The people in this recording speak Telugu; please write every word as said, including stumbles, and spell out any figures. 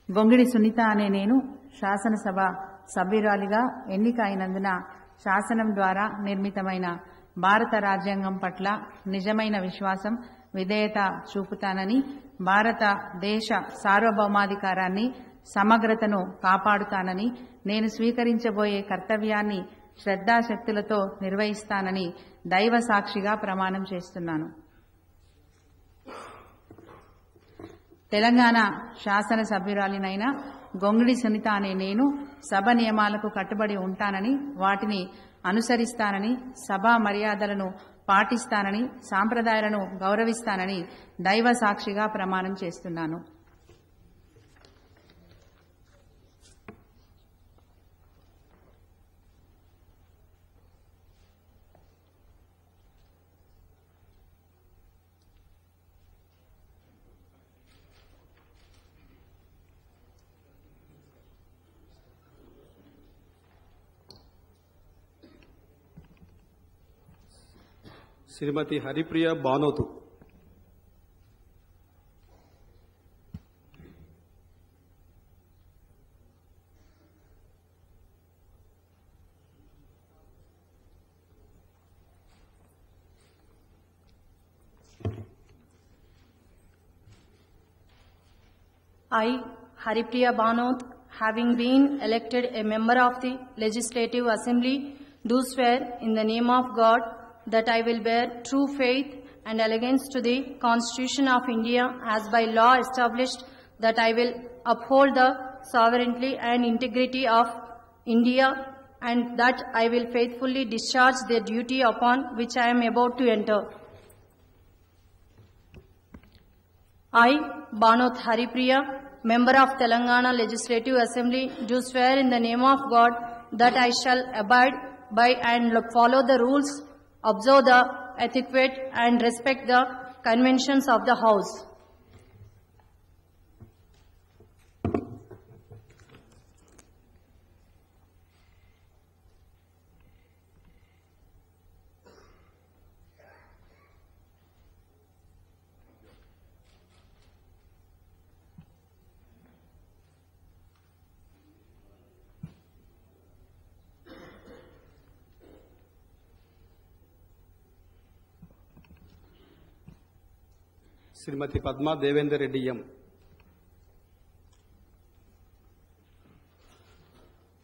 గొంగిడి సునీత అనే నేను శాసనసభ సభ్యురాలిగా ఎన్నిక అయినందున శాసనం ద్వారా నిర్మితమైన భారత రాజ్యాంగం పట్ల నిజమైన విశ్వాసం, విధేయత చూపుతానని, భారతదేశ సార్వభౌమాధికారాన్ని, సమగ్రతను కాపాడుతానని, నేను స్వీకరించబోయే కర్తవ్యాన్ని శ్రద్ధాశక్తులతో నిర్వహిస్తానని దైవ సాక్షిగా ప్రమాణం చేస్తున్నాను. తెలంగాణ శాసన సభ్యురాలినైన గొంగిడి సునీత అనే నేను సభ నియమాలకు కట్టుబడి ఉంటానని, వాటిని అనుసరిస్తానని, సభా మర్యాదలను పాటిస్తానని, సాంప్రదాయాలను గౌరవిస్తానని దైవ సాక్షిగా ప్రమాణం చేస్తున్నాను. శ్రీమతి Haripriya Banothu. I, Haripriya Banot, having been elected a member of the Legislative Assembly, do swear in the name of God that I will bear true faith and allegiance to the Constitution of India as by law established, that I will uphold the sovereignty and integrity of India, and that I will faithfully discharge the duty upon which I am about to enter. I, Banot Haripriya, member of Telangana Legislative Assembly, do swear in the name of God that I shall abide by and follow the rules, observe the etiquette, and respect the conventions of the House. Shrimati Padma Devender Reddy M.